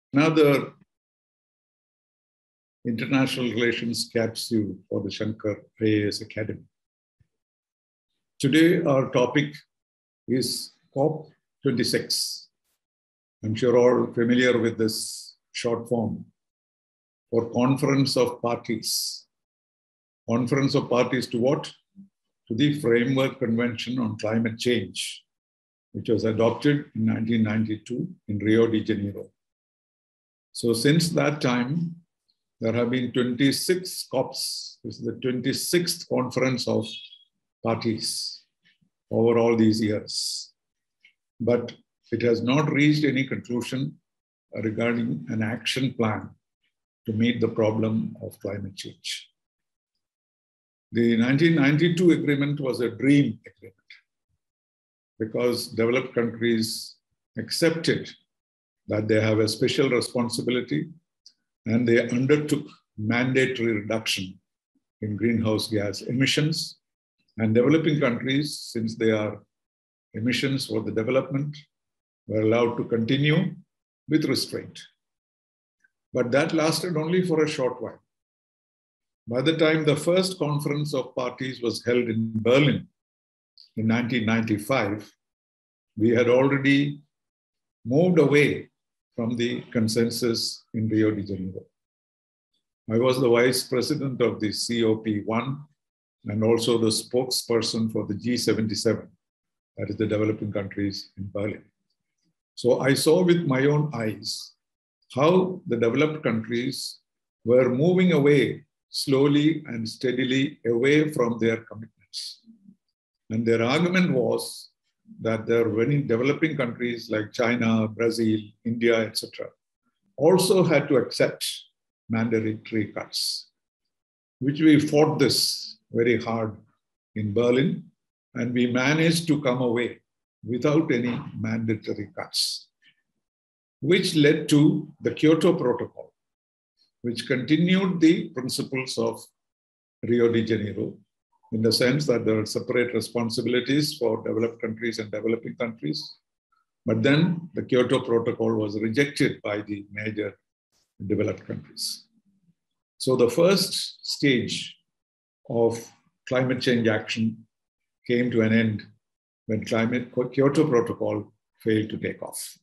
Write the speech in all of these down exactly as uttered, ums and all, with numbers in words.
Another international relations capsule for the Shankar I A S Academy. Today, our topic is COP twenty-six. I'm sure all familiar with this short form for Conference of Parties. Conference of Parties to what? To the Framework Convention on Climate Change, which was adopted in nineteen ninety-two in Rio de Janeiro. So since that time, there have been twenty-six COPs. This is the twenty-sixth Conference of Parties over all these years. But it has not reached any conclusion regarding an action plan to meet the problem of climate change. The nineteen ninety-two agreement was a dream agreement because developed countries accepted that they have a special responsibility and they undertook mandatory reduction in greenhouse gas emissions. And developing countries, since they are emissions for the development, were allowed to continue with restraint. But that lasted only for a short while. By the time the first Conference of Parties was held in Berlin in nineteen ninety-five, we had already moved away from the consensus in Rio de Janeiro. I was the vice president of the C O P one and also the spokesperson for the G seventy-seven, that is the developing countries in Berlin. So I saw with my own eyes how the developed countries were moving away slowly and steadily away from their commitments. And their argument was that there were many developing countries like China, Brazil, India, et cetera, also had to accept mandatory cuts, which we fought this very hard in Berlin, and we managed to come away without any mandatory cuts, which led to the Kyoto Protocol, which continued the principles of Rio de Janeiro, in the sense that there are separate responsibilities for developed countries and developing countries. But then the Kyoto Protocol was rejected by the major developed countries. So the first stage of climate change action came to an end when climate Kyoto Protocol failed to take off.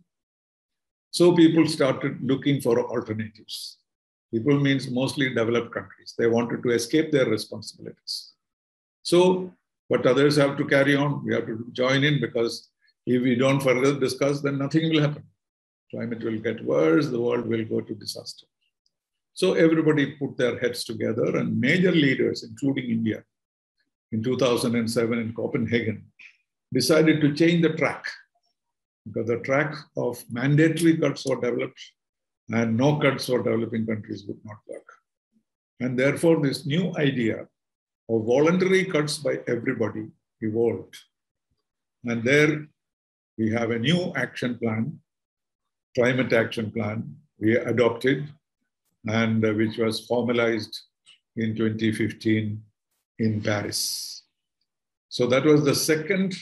So people started looking for alternatives. People means mostly developed countries. They wanted to escape their responsibilities. So, but others have to carry on. We have to join in, because if we don't further discuss, then nothing will happen. Climate will get worse, the world will go to disaster. So everybody put their heads together, and major leaders, including India, in two thousand seven in Copenhagen, decided to change the track, because the track of mandatory cuts for developed and no cuts for developing countries would not work. And therefore, this new idea of voluntary cuts by everybody evolved. And there we have a new action plan, climate action plan we adopted, and uh, which was formalized in twenty fifteen in Paris. So that was the second,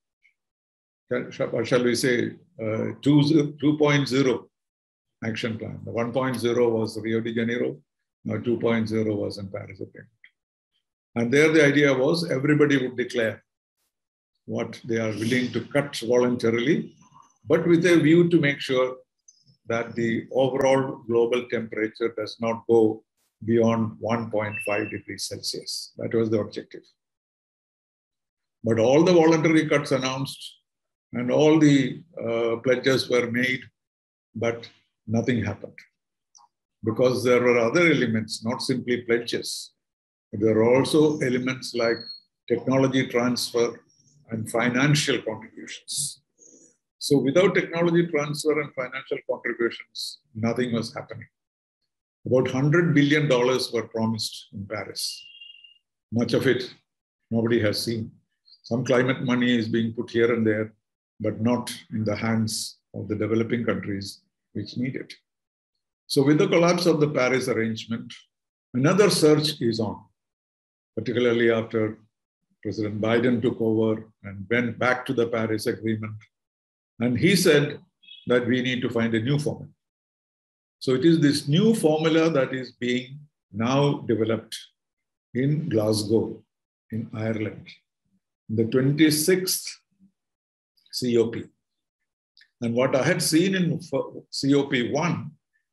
shall we say, uh, two point oh action plan. The one point oh was Rio de Janeiro, now two point oh was in Paris Agreement. And there the idea was everybody would declare what they are willing to cut voluntarily, but with a view to make sure that the overall global temperature does not go beyond one point five degrees Celsius. That was the objective. But all the voluntary cuts announced and all the uh, pledges were made, but nothing happened. Because there were other elements, not simply pledges. There are also elements like technology transfer and financial contributions. So without technology transfer and financial contributions, nothing was happening. About one hundred billion dollars were promised in Paris. Much of it nobody has seen. Some climate money is being put here and there, but not in the hands of the developing countries which need it. So with the collapse of the Paris arrangement, another search is on, particularly after President Biden took over and went back to the Paris Agreement. And he said that we need to find a new formula. So it is this new formula that is being now developed in Glasgow, in Ireland, the twenty-sixth C O P. And what I had seen in C O P one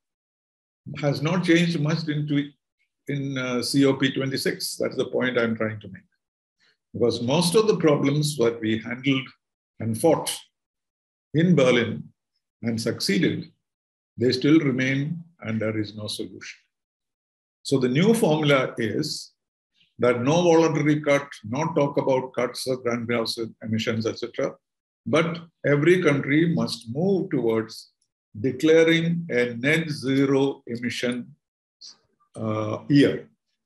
has not changed much into in uh, C O P twenty-six. That's the point I'm trying to make. Because most of the problems that we handled and fought in Berlin and succeeded, they still remain and there is no solution. So the new formula is that no voluntary cut, not talk about cuts of greenhouse emissions, et cetera. But every country must move towards declaring a net zero emission uh, year.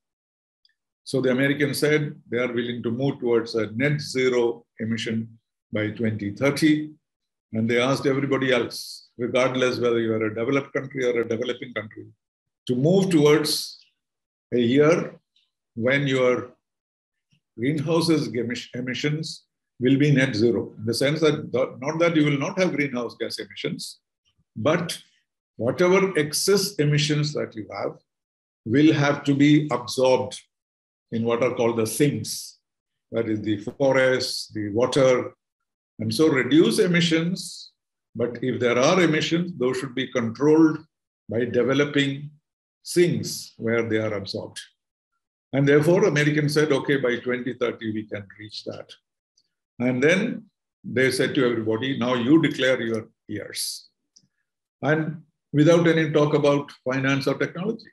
So the Americans said they are willing to move towards a net zero emission by twenty thirty. And they asked everybody else, regardless whether you are a developed country or a developing country, to move towards a year when your greenhouse emissions will be net zero. In the sense that not that you will not have greenhouse gas emissions, but whatever excess emissions that you have will have to be absorbed in what are called the sinks, that is the forests, the water. And so reduce emissions, but if there are emissions, those should be controlled by developing sinks where they are absorbed. And therefore, Americans said, okay, by twenty thirty, we can reach that. And then they said to everybody, now you declare your years. And without any talk about finance or technology.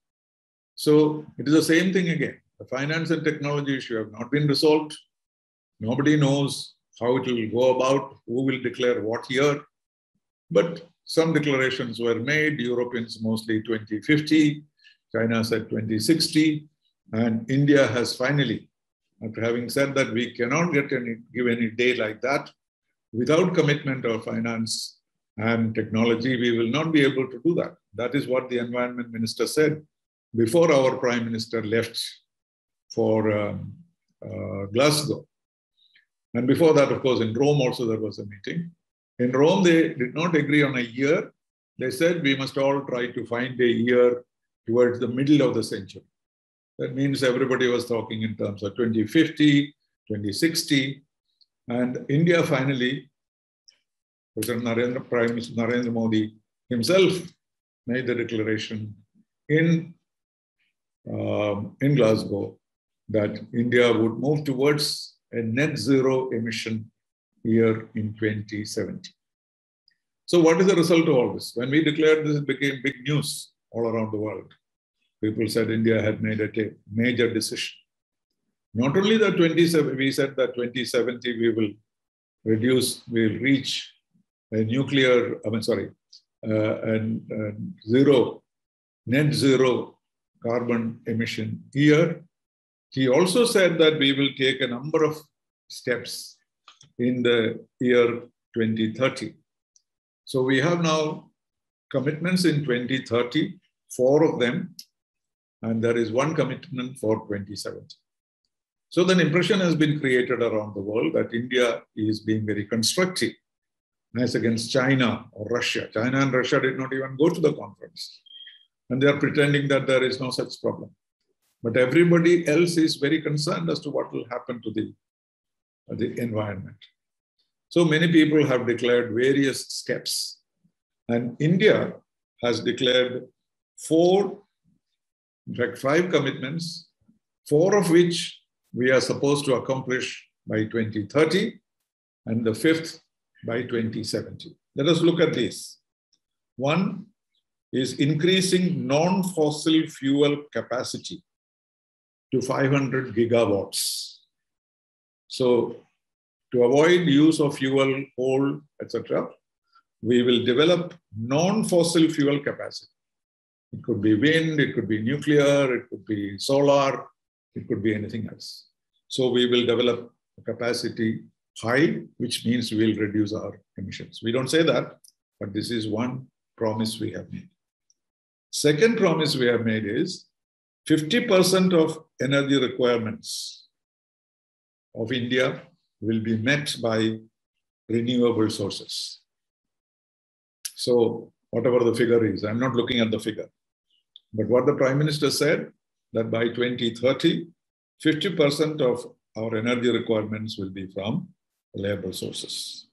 So it is the same thing again. The finance and technology issue have not been resolved. Nobody knows how it will go about, who will declare what year. But some declarations were made, Europeans mostly twenty fifty, China said twenty sixty, and India has finally, after having said that we cannot get any, give any day like that, without commitment of finance and technology, we will not be able to do that. That is what the environment minister said before our prime minister left for um, uh, Glasgow. And before that, of course, in Rome also there was a meeting. In Rome, they did not agree on a year. They said we must all try to find a year towards the middle of the century. That means everybody was talking in terms of twenty fifty, twenty sixty. And India finally, President Narendra, Prime Minister Narendra Modi himself made the declaration in, um, in Glasgow that India would move towards a net zero emission year in twenty seventy. So what is the result of all this? When we declared this, it became big news all around the world. People said India had made a major decision. Not only that twenty-seven, we said that twenty seventy we will reduce, we will reach a nuclear, I mean, sorry, uh, and, and zero, net zero carbon emission year. He also said that we will take a number of steps in the year twenty thirty. So we have now commitments in twenty thirty, four of them, and there is one commitment for twenty seventy. So then impression has been created around the world that India is being very constructive as against China or Russia. China and Russia did not even go to the conference. And they are pretending that there is no such problem. But everybody else is very concerned as to what will happen to the, uh, the environment. So many people have declared various steps. And India has declared four, in fact, five commitments, four of which we are supposed to accomplish by twenty thirty, and the fifth by twenty seventy. Let us look at these. One is increasing non-fossil fuel capacity to five hundred gigawatts. So to avoid use of fuel, coal, et cetera, we will develop non-fossil fuel capacity. It could be wind, it could be nuclear, it could be solar, it could be anything else. So we will develop a capacity high, which means we will reduce our emissions. We don't say that, but this is one promise we have made. Second promise we have made is fifty percent of energy requirements of India will be met by renewable sources. So whatever the figure is. I'm not looking at the figure. But what the Prime Minister said, that by twenty thirty, fifty percent of our energy requirements will be from reliable sources.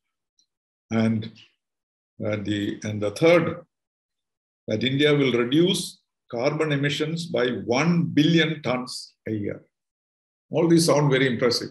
And, uh, the, and the third, that India will reduce carbon emissions by one billion tons a year. All these sound very impressive.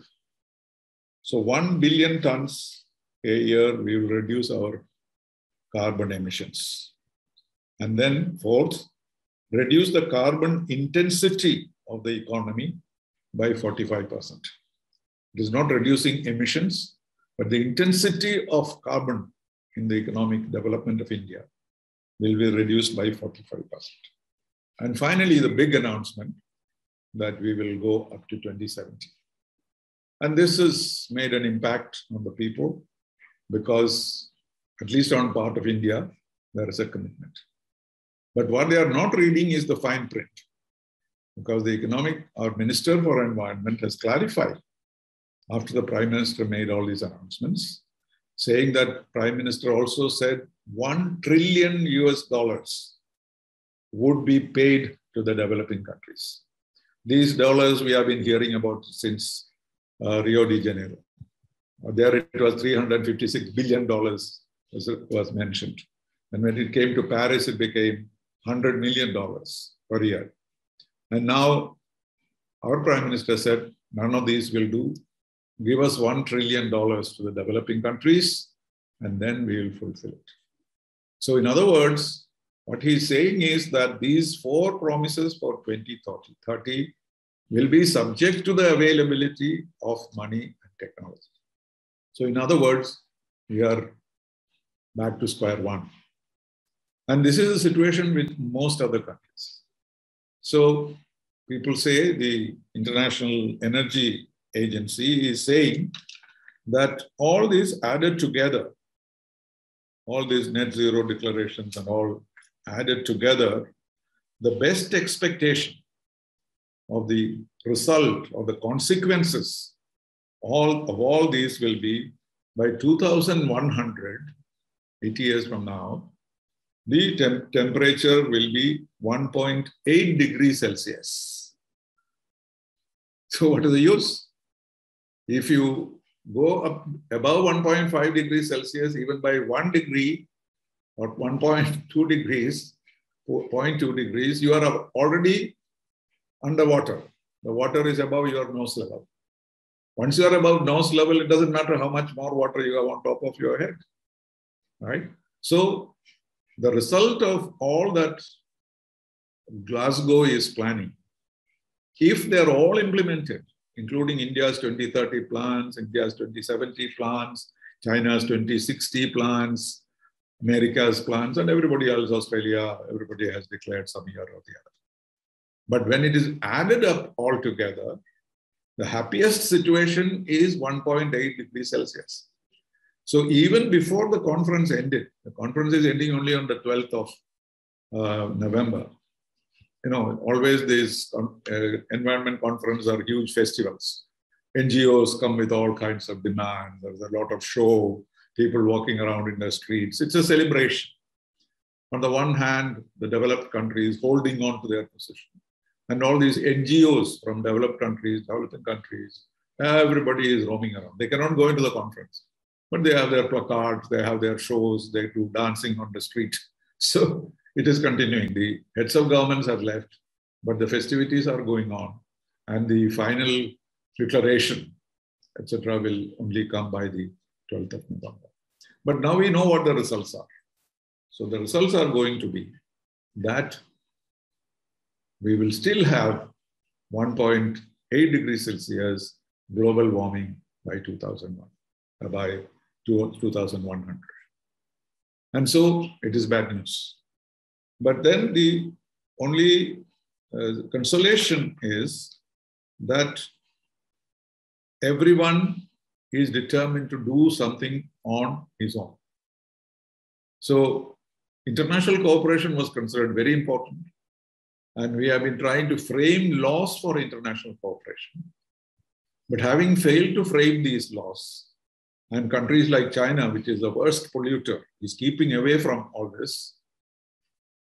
So one billion tons a year, we will reduce our carbon emissions. And then fourth, reduce the carbon intensity of the economy by forty-five percent. It is not reducing emissions, but the intensity of carbon in the economic development of India will be reduced by forty-five percent. And finally, the big announcement that we will go up to twenty seventy. And this has made an impact on the people because, at least on part of India, there is a commitment. But what they are not reading is the fine print, because the economic, our Minister for Environment has clarified after the Prime Minister made all these announcements, saying that Prime Minister also said one trillion U S dollars would be paid to the developing countries. These dollars we have been hearing about since uh, Rio de Janeiro. Uh, there it was three hundred fifty-six billion dollars was, was mentioned. And when it came to Paris, it became one hundred million dollars per year. And now our Prime Minister said, none of these will do. Give us one trillion dollars to the developing countries, and then we will fulfill it. So in other words, what he's saying is that these four promises for twenty thirty will be subject to the availability of money and technology. So in other words, we are back to square one. And this is the situation with most other countries. So people say the International Energy Agency is saying that all this added together, all these net zero declarations and all added together, the best expectation of the result or the consequences all of all these will be by two thousand one hundred, eighty years from now, the temp temperature will be one point eight degrees Celsius. So what is the use? If you go up above one point five degrees Celsius, even by one degree or one point two degrees, zero point two degrees, you are already underwater. The water is above your nose level. Once you are above nose level, it doesn't matter how much more water you have on top of your head, right? So the result of all that Glasgow is planning, if they're all implemented, including India's twenty thirty plans, India's twenty seventy plans, China's twenty sixty plans, America's plans, and everybody else, Australia, everybody has declared some year or the other. But when it is added up all together, the happiest situation is one point eight degrees Celsius. So even before the conference ended, the conference is ending only on the twelfth of uh, November. You know, always these uh, environment conferences are huge festivals. N G Os come with all kinds of demands. There's a lot of show, people walking around in the streets. It's a celebration. On the one hand, the developed countries holding on to their position. And all these N G Os from developed countries, developing countries, everybody is roaming around. They cannot go into the conference, but they have their placards, they have their shows, they do dancing on the street. So it is continuing. The heads of governments have left, but the festivities are going on. And the final declaration, et cetera, will only come by the twelfth of November. But now we know what the results are. So the results are going to be that we will still have one point eight degrees Celsius global warming by two thousand one, by two thousand one hundred. And so it is bad news. But then the only uh, consolation is that everyone is determined to do something on his own. So international cooperation was considered very important. And we have been trying to frame laws for international cooperation. But having failed to frame these laws, and countries like China, which is the worst polluter, is keeping away from all this,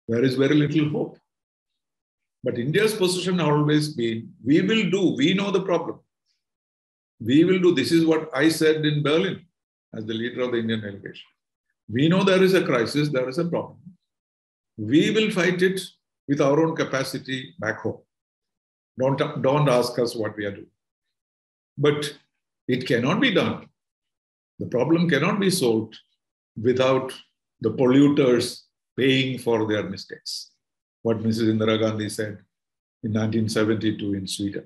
there is very little hope. But India's position has always been, we will do, we know the problem. We will do, this is what I said in Berlin as the leader of the Indian delegation. We know there is a crisis, there is a problem. We will fight it with our own capacity back home. Don't, don't ask us what we are doing. But it cannot be done. The problem cannot be solved without the polluters paying for their mistakes. What Missus Indira Gandhi said in nineteen seventy-two in Sweden.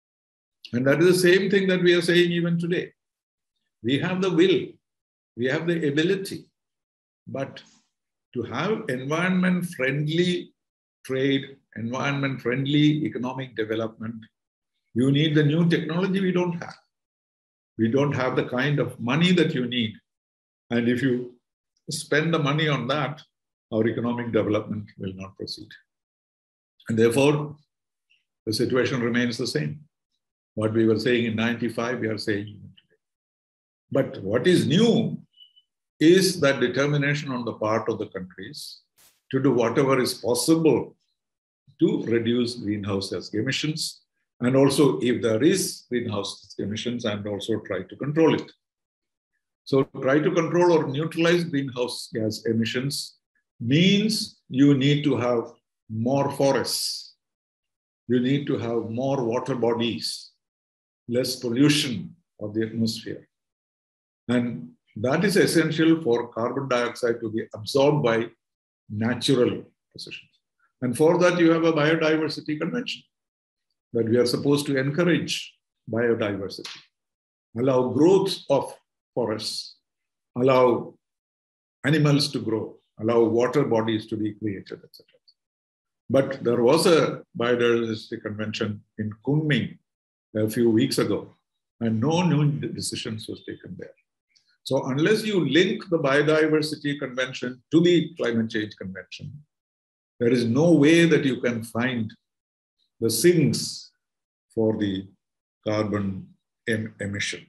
And that is the same thing that we are saying even today. We have the will, we have the ability, but to have environment-friendly trade, environment-friendly economic development, you need the new technology we don't have. We don't have the kind of money that you need. And if you spend the money on that, our economic development will not proceed. And therefore, the situation remains the same. What we were saying in ninety-five, we are saying even today. But what is new is that determination on the part of the countries to do whatever is possible to reduce greenhouse gas emissions, and also if there is greenhouse emissions, and also try to control it. So try to control or neutralize greenhouse gas emissions means you need to have more forests. You need to have more water bodies, less pollution of the atmosphere. And that is essential for carbon dioxide to be absorbed by natural processions. And for that, you have a biodiversity convention that we are supposed to encourage biodiversity, allow growth of forests, allow animals to grow, allow water bodies to be created, et cetera. But there was a biodiversity convention in Kunming a few weeks ago, and no new decisions was taken there. So unless you link the biodiversity convention to the climate change convention, there is no way that you can find the sinks for the carbon em emission.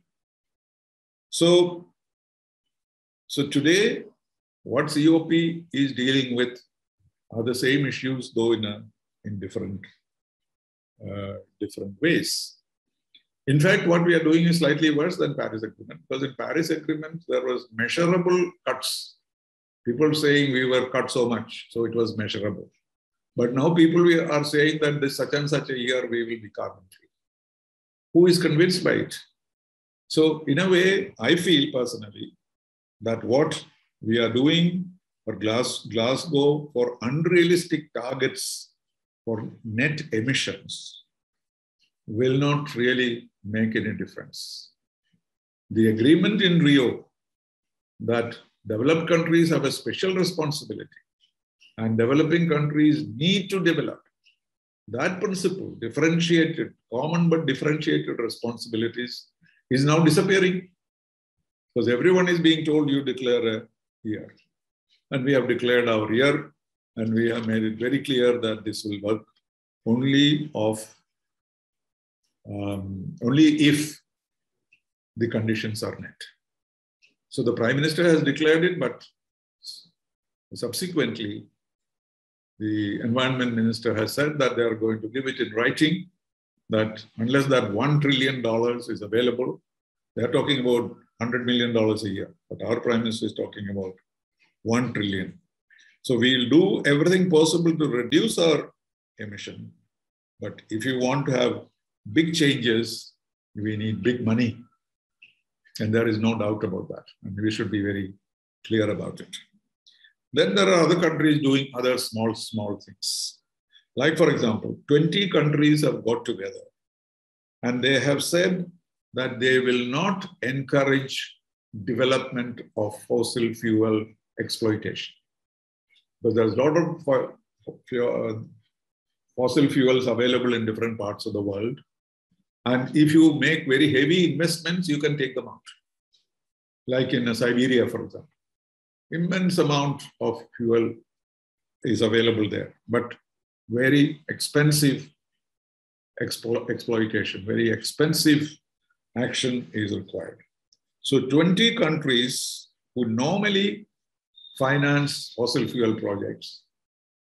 So, so today, what C O P is dealing with are the same issues, though in, a, in different, uh, different ways. In fact, what we are doing is slightly worse than Paris Agreement, because in Paris Agreement, there was measurable cuts. People saying we were cut so much, so it was measurable. But now people are saying that this such and such a year, we will be carbon free. Who is convinced by it? So in a way, I feel personally that what we are doing for Glasgow for unrealistic targets for net emissions will not really make any difference. The agreement in Rio that developed countries have a special responsibility and developing countries need to develop, that principle, differentiated, common but differentiated responsibilities, is now disappearing because everyone is being told you declare a year. And we have declared our year, and we have made it very clear that this will work only of um, only if the conditions are met. So the Prime Minister has declared it, but subsequently, the Environment Minister has said that they are going to give it in writing, that unless that one trillion dollars is available, they are talking about one hundred million dollars a year, but our Prime Minister is talking about one trillion. So we'll do everything possible to reduce our emission. But if you want to have big changes, we need big money. And there is no doubt about that. And we should be very clear about it. Then there are other countries doing other small, small things. Like, for example, twenty countries have got together and they have said that they will not encourage development of fossil fuel exploitation. Because there's a lot of fossil fuels available in different parts of the world. And if you make very heavy investments, you can take them out. Like in Siberia, for example. Immense amount of fuel is available there, but very expensive explo exploitation, very expensive action is required. So twenty countries who normally finance fossil fuel projects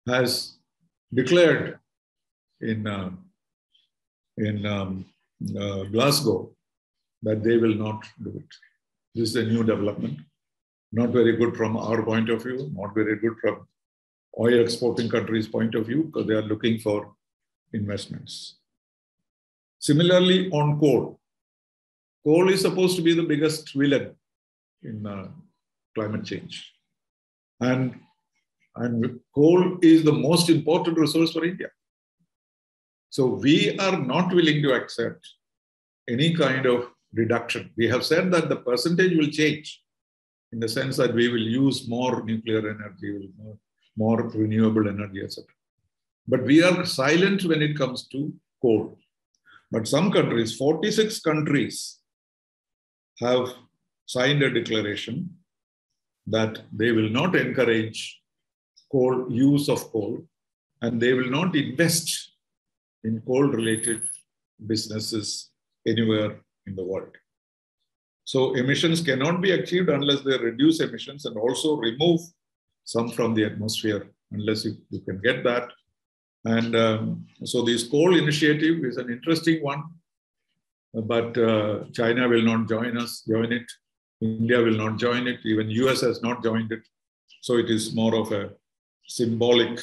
has declared in, uh, in um, uh, Glasgow that they will not do it. This is a new development, not very good from our point of view, not very good from oil exporting countries' point of view, because they are looking for investments. Similarly, on coal, coal is supposed to be the biggest villain in uh, climate change. And, and coal is the most important resource for India. So we are not willing to accept any kind of reduction. We have said that the percentage will change in the sense that we will use more nuclear energy, more, more renewable energy, et cetera. But we are silent when it comes to coal. But some countries, forty-six countries, have signed a declaration that they will not encourage coal, use of coal, and they will not invest in coal-related businesses anywhere in the world. So emissions cannot be achieved unless they reduce emissions and also remove some from the atmosphere, unless you, you can get that. And um, so this coal initiative is an interesting one, but uh, China will not join us, join it. India will not join it. Even U S has not joined it. So it is more of a symbolic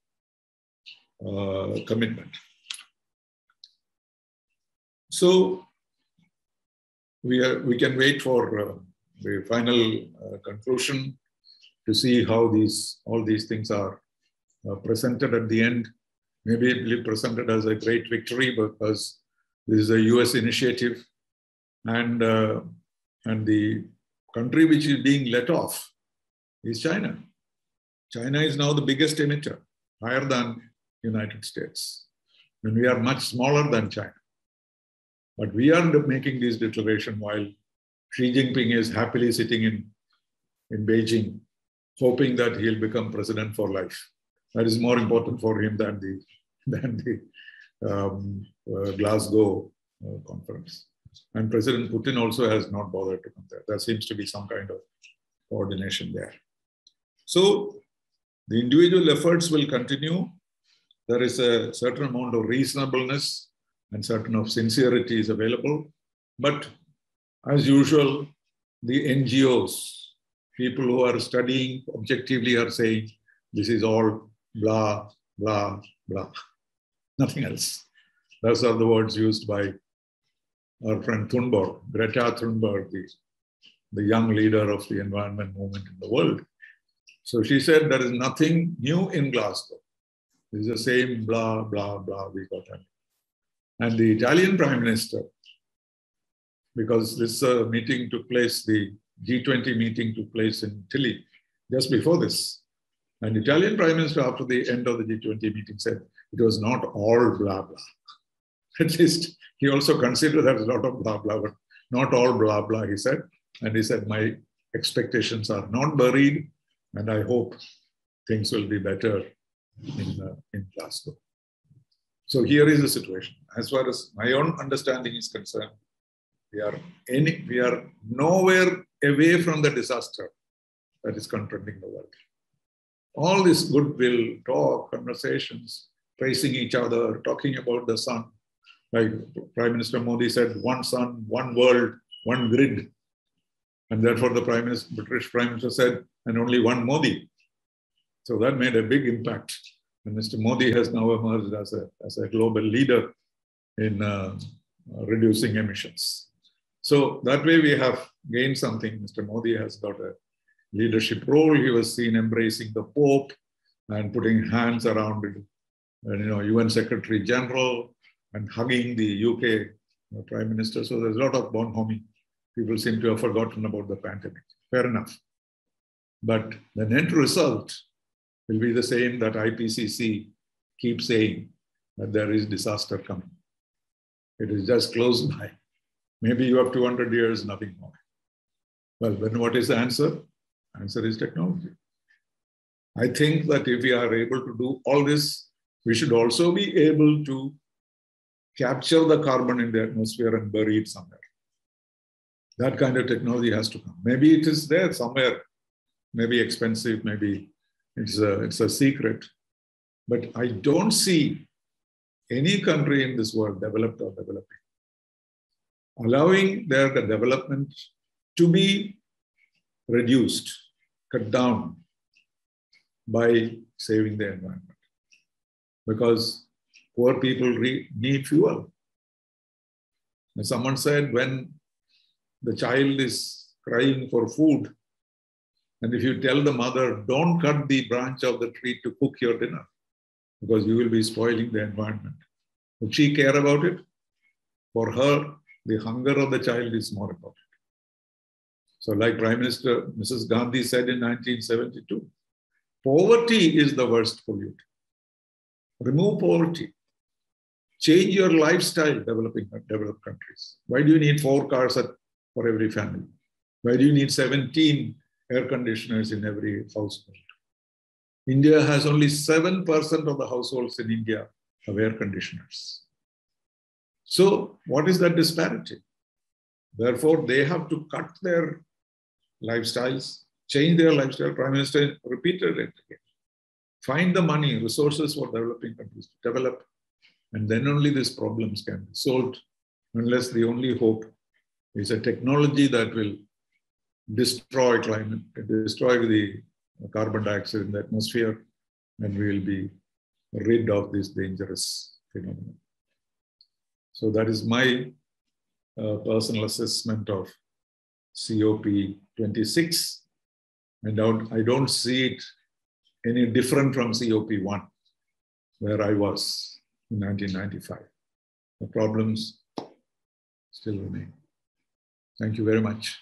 uh, commitment. So we, are, we can wait for uh, the final uh, conclusion to see how these, all these things are uh, presented at the end. Maybe it will be presented as a great victory because this is a U S initiative, and, uh, and the country which is being let off is China. China is now the biggest emitter, higher than United States. And we are much smaller than China. But we are making this declaration while Xi Jinping is happily sitting in, in Beijing, hoping that he'll become president for life. That is more important for him than the, than the um, uh, Glasgow uh, conference. And President Putin also has not bothered to come there. There seems to be some kind of coordination there. So the individual efforts will continue. There is a certain amount of reasonableness and certain of sincerity is available. But as usual, the N G Os, people who are studying objectively are saying, this is all blah, blah, blah, nothing else. Those are the words used by our friend Thunberg, Greta Thunberg, the, the young leader of the environment movement in the world. So she said there is nothing new in Glasgow. It is the same blah, blah, blah we got. And the Italian Prime Minister, because this uh, meeting took place, the G twenty meeting took place in Italy just before this. And the Italian Prime Minister, after the end of the G twenty meeting, said it was not all blah, blah. At least he also considered there was a lot of blah, blah, but not all blah, blah, he said. And he said, my expectations are not buried, and I hope things will be better in, uh, in Glasgow. So here is the situation. As far as my own understanding is concerned, we are, any, we are nowhere away from the disaster that is confronting the world. All this goodwill, talk, conversations, praising each other, talking about the sun. Like Prime Minister Modi said, one sun, one world, one grid. And therefore the Prime Minister, British Prime Minister said, and only one Modi. So that made a big impact. And Mister Modi has now emerged as a, as a global leader in uh, reducing emissions. So that way we have gained something. Mister Modi has got a leadership role. He was seen embracing the Pope and putting hands around it, and, you know, U N Secretary General, and hugging the U K Prime Minister. So there's a lot of bonhomie. People seem to have forgotten about the pandemic. Fair enough. But the net result will be the same that I P C C keeps saying, that there is disaster coming. It is just close by. Maybe you have two hundred years, nothing more. Well, then what is the answer? Answer is technology. I think that if we are able to do all this, we should also be able to capture the carbon in the atmosphere and bury it somewhere. That kind of technology has to come. Maybe it is there somewhere, maybe expensive, maybe it's a, it's a secret, But I don't see any country in this world, developed or developing, allowing their development to be reduced, cut down by saving the environment. Because poor people need fuel. As someone said, when the child is crying for food, and if you tell the mother, don't cut the branch of the tree to cook your dinner, because you will be spoiling the environment. Would she care about it? For her, the hunger of the child is more important. So like Prime Minister Missus Gandhi said in nineteen seventy-two, poverty is the worst polluter. Remove poverty. Change your lifestyle, developing developed countries. Why do you need four cars at, for every family? Why do you need seventeen air conditioners in every household? India has only seven percent of the households in India have air conditioners. So what is that disparity? Therefore, they have to cut their lifestyles, change their lifestyle. Prime Minister repeated it again. Find the money, resources for developing countries to develop, and then only these problems can be solved, unless the only hope is a technology that will destroy climate, destroy the carbon dioxide in the atmosphere, and we will be rid of this dangerous phenomenon. So that is my uh, personal assessment of C O P twenty-six. And don't, I don't see it any different from C O P one, where I was in nineteen ninety-five. The problems still remain. Thank you very much.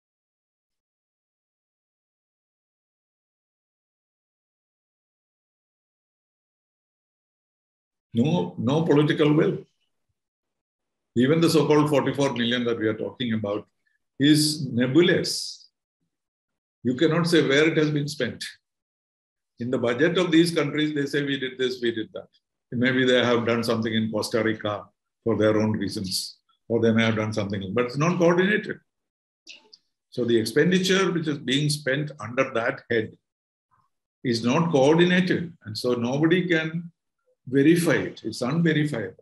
No, no political will. Even the so-called forty-four million that we are talking about is nebulous. You cannot say where it has been spent. In the budget of these countries, they say we did this, we did that. Maybe they have done something in Costa Rica for their own reasons, or they may have done something, but it's not coordinated. So the expenditure which is being spent under that head is not coordinated. And so nobody can verify it. It's unverifiable.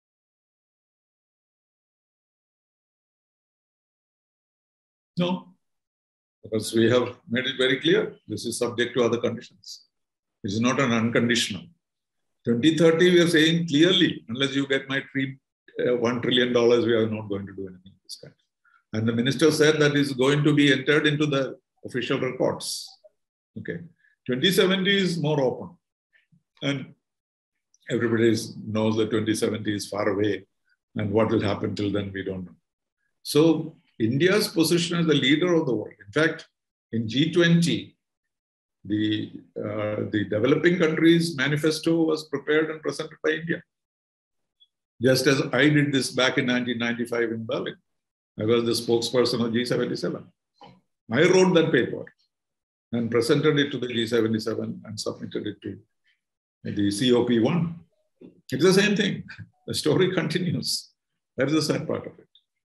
No, because we have made it very clear. This is subject to other conditions. This is not an unconditional. twenty thirty, we are saying clearly, unless you get my three, uh, one trillion dollars, we are not going to do anything of this kind. And the minister said that is going to be entered into the official records. Okay. twenty seventy is more open. And everybody knows that twenty seventy is far away. And what will happen till then, we don't know. So India's position as the leader of the world. In fact, in G twenty, the, uh, the developing countries manifesto was prepared and presented by India. Just as I did this back in nineteen ninety-five in Berlin. I was the spokesperson of G seventy-seven. I wrote that paper and presented it to the G seventy-seven and submitted it to the C O P one. It's the same thing. The story continues. That is the sad part of it.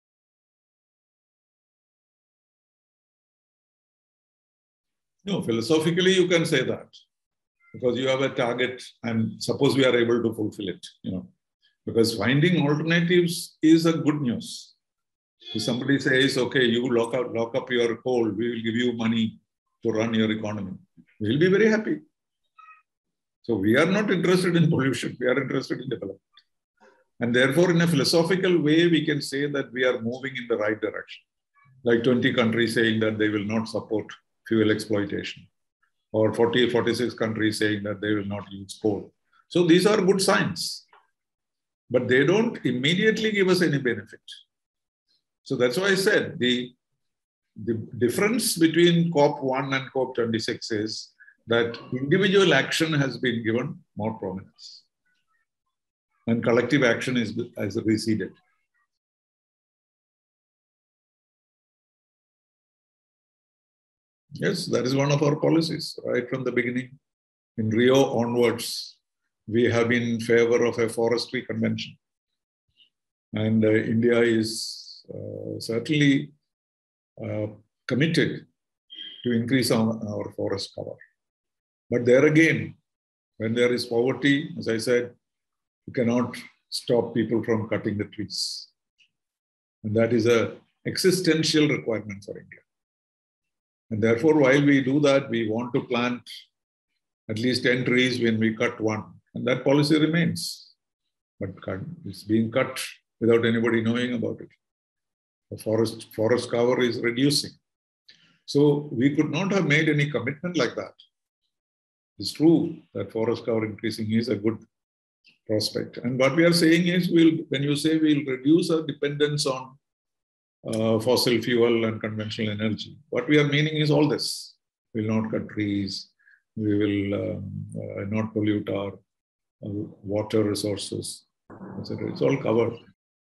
No, philosophically, you can say that because you have a target and suppose we are able to fulfill it, you know, because finding alternatives is a good news. If somebody says, okay, you lock up, lock up your coal, we will give you money to run your economy. We'll be very happy. So we are not interested in pollution. We are interested in development. And therefore, in a philosophical way, we can say that we are moving in the right direction. Like twenty countries saying that they will not support fuel exploitation, or forty, forty-six countries saying that they will not use coal. So these are good signs, but they don't immediately give us any benefit. So that's why I said the, the difference between COP one and COP twenty-six is that individual action has been given more prominence and collective action is, has receded. Yes, that is one of our policies right from the beginning. In Rio onwards, we have been in favor of a forestry convention. And uh, India is uh, certainly uh, committed to increase our, our forest cover. But there again, When there is poverty, as I said, you cannot stop people from cutting the trees. And that is an existential requirement for India. And therefore, while we do that, we want to plant at least ten trees when we cut one. And that policy remains. But it's being cut without anybody knowing about it. The forest, forest cover is reducing. So we could not have made any commitment like that. It's true that forest cover increasing is a good prospect. And what we are saying is, we'll, when you say we'll reduce our dependence on uh, fossil fuel and conventional energy, what we are meaning is all this. We will not cut trees. We will um, uh, not pollute our uh, water resources, et cetera. It's all covered.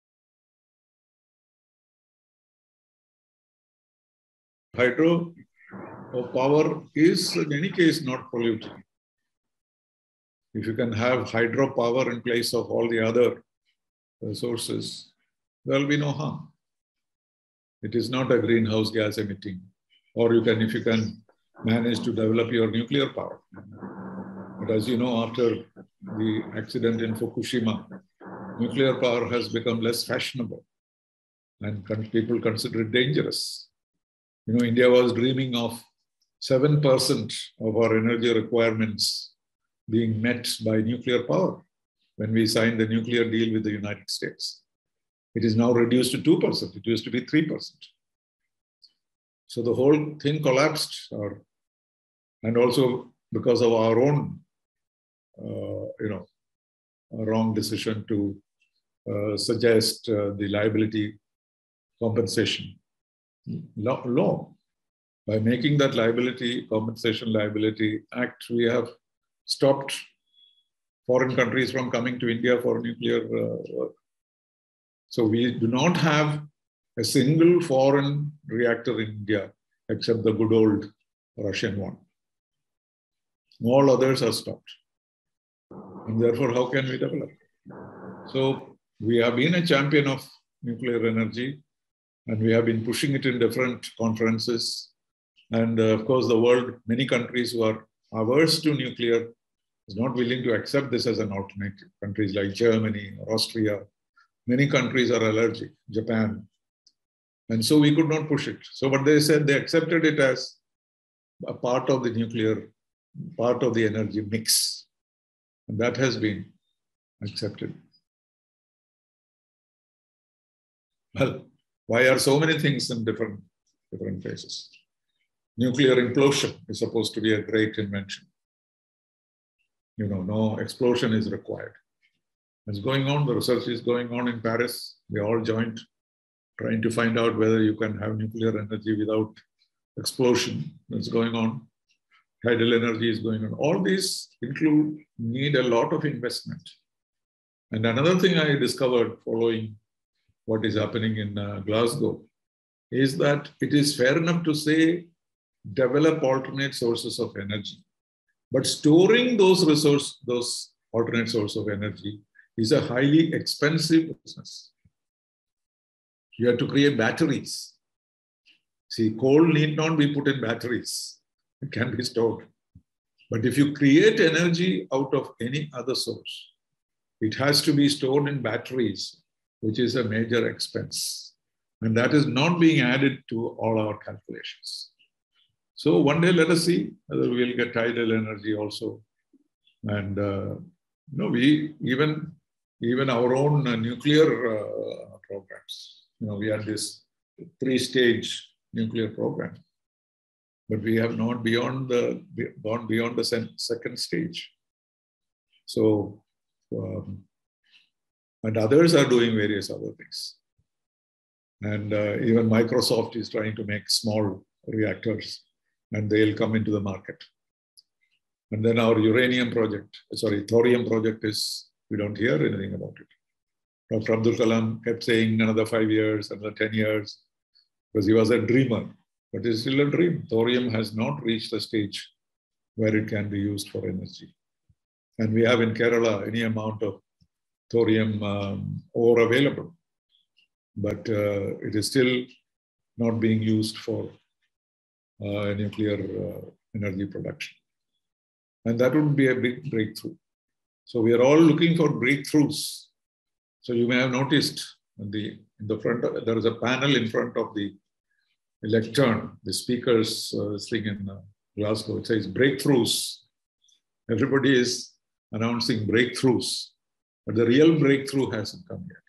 Hydro power is in any case not polluting. If you can have hydropower in place of all the other sources, there will be no harm. It is not a greenhouse gas emitting. Or you can, if you can manage to develop your nuclear power. But as you know, after the accident in Fukushima, nuclear power has become less fashionable and people consider it dangerous. You know, India was dreaming of seven percent of our energy requirements being met by nuclear power when we signed the nuclear deal with the United States. It is now reduced to two percent. It used to be three percent. So the whole thing collapsed, or, and also because of our own, uh, you know, wrong decision to uh, suggest uh, the liability compensation law, law. By making that liability, compensation liability act, we have stopped foreign countries from coming to India for nuclear uh, work. So we do not have a single foreign reactor in India except the good old Russian one. All others are stopped. And therefore, how can we develop? So we have been a champion of nuclear energy, and we have been pushing it in different conferences. And uh, of course, the world, many countries who are averse to nuclear is not willing to accept this as an alternative. Countries like Germany or Austria, many countries are allergic, Japan. And so we could not push it. So but they said they accepted it as a part of the nuclear, part of the energy mix. And that has been accepted. Well, why are so many things in different, different places? Nuclear implosion is supposed to be a great invention. You know, no explosion is required. It's going on, the research is going on in Paris. We all joined, trying to find out whether you can have nuclear energy without explosion. That's going on. Tidal energy is going on. All these include, need a lot of investment. And another thing I discovered following what is happening in uh, Glasgow is that it is fair enough to say, develop alternate sources of energy. But storing those resources, those alternate sources of energy is a highly expensive business. You have to create batteries. See, coal need not be put in batteries. It can be stored. But if you create energy out of any other source, it has to be stored in batteries, which is a major expense. And that is not being added to all our calculations. So one day, let us see whether we'll get tidal energy also. And uh, you know, we even, even our own uh, nuclear uh, programs, you know, we had this three-stage nuclear program, but we have not beyond the, gone beyond the second stage. So, um, and others are doing various other things. And uh, even Microsoft is trying to make small reactors, and they'll come into the market. And then our uranium project, sorry, thorium project is, we don't hear anything about it. Doctor Abdul Kalam kept saying another five years, another ten years, because he was a dreamer, but it's still a dream. Thorium has not reached a stage where it can be used for energy. And we have in Kerala any amount of thorium um, ore available, but uh, it is still not being used for uh, nuclear uh, energy production. And that would be a big breakthrough. So we are all looking for breakthroughs. So you may have noticed in the, in the front, of, there is a panel in front of the lectern, the speakers uh, thing in uh, Glasgow. It says breakthroughs. Everybody is announcing breakthroughs, but the real breakthrough hasn't come yet.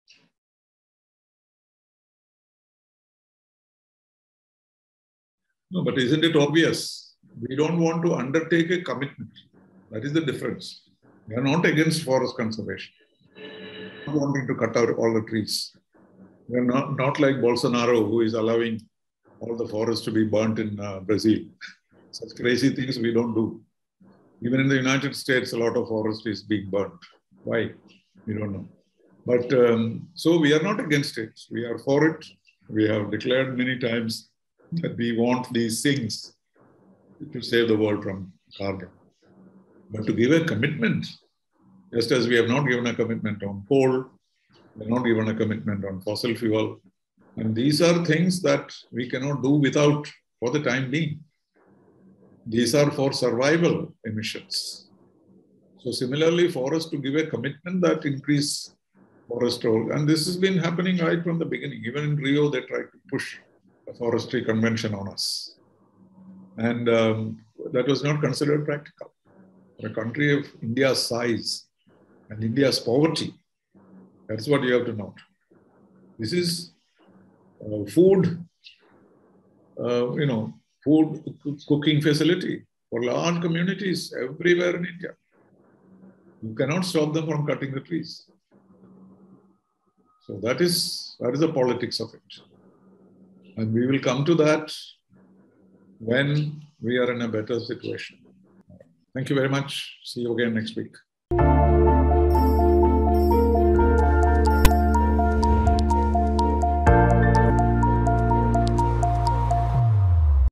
No, but isn't it obvious? We don't want to undertake a commitment. That is the difference. We are not against forest conservation. We are not wanting to cut out all the trees. We are not, not like Bolsonaro, who is allowing all the forests to be burnt in uh, Brazil. Such crazy things we don't do. Even in the United States, a lot of forest is being burnt. Why? We don't know. But um, so we are not against it. We are for it. We have declared many times that we want these things to save the world from carbon. But to give a commitment, just as we have not given a commitment on coal, we have not given a commitment on fossil fuel. And these are things that we cannot do without for the time being. These are for survival emissions. So similarly, for us to give a commitment that increase forest role, and this has been happening right from the beginning. Even in Rio, they tried to push a forestry convention on us. And um, that was not considered practical. For a country of India's size and India's poverty, that's what you have to note. This is uh, food, uh, you know, food cooking facility for large communities everywhere in India. You cannot stop them from cutting the trees. So that is, that is the politics of it. And we will come to that when we are in a better situation. Thank you very much. See you again next week.